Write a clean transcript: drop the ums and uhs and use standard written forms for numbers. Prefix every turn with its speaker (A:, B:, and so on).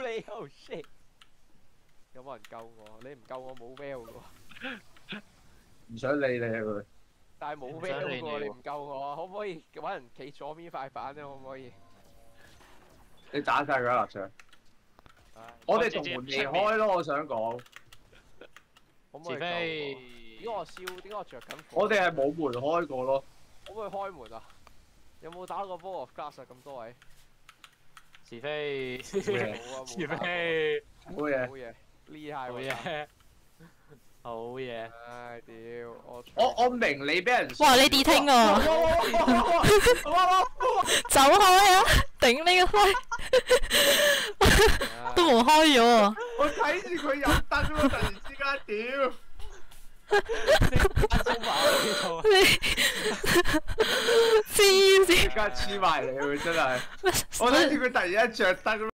A: 你！Oh shit！有冇人救我？你唔救我冇 well 嘅喎。
B: 唔想理你啊佢。
A: 但係冇 well 嘅喎，你唔救我，可唔可以揾人企左邊塊板咧？可唔可以？
B: 你打晒佢啦，立場。我哋同門離開咯，我想講。
A: 可唔可以救我？點解我燒？點解我着緊火？
B: 我哋係冇門開過咯。
A: 可唔可以開門啊？有冇打過 Ball of Glass 啊？咁多位？
C: 是非，是
B: 非，好嘢，
A: 好嘢，厲害
C: 好嘢，好嘢。
A: 唉，屌！
B: 我明你俾人。
D: 哇！你 detect 喎，走開啊！頂你個肺，都冇開咗喎。
B: 我睇住佢有燈咯，突然之間屌！
D: 黐線，
B: 而家黐埋嚟佢真係，我睇住佢突然間着燈。